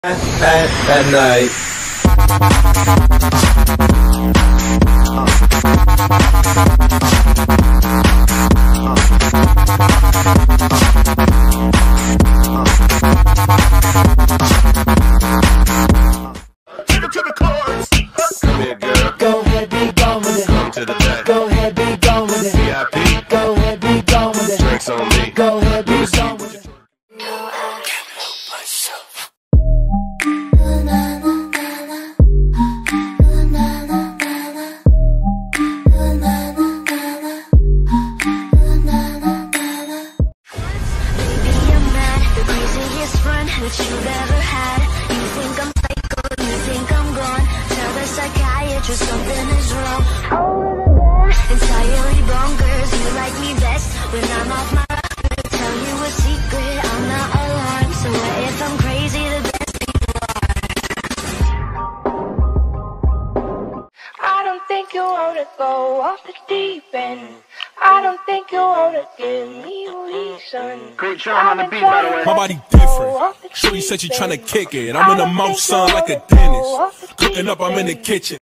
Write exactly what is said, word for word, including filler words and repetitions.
At, at night. Take it to the chorus. Come here, girl. Go ahead, be gone with it. Come to the back. Go ahead, be gone with it. V I P. Go ahead, be gone with it. Drinks on me. Go ahead, be gone with it. That you've ever had. You think I'm psycho, you think I'm gone. Tell the psychiatrist something is wrong. Entirely bonkers, you like me best when I'm off my rocker. Tell you a secret, I'm not alarmed. So what if I'm crazy, the best people are. I don't think you wanna go off the deep end. I don't think you wanna give me a reason. Great Sean on the beat, by the way. My body different. Shorty said she tryna kick it. I'm in the mouth, son, like a dentist. Cooking up, I'm in the kitchen.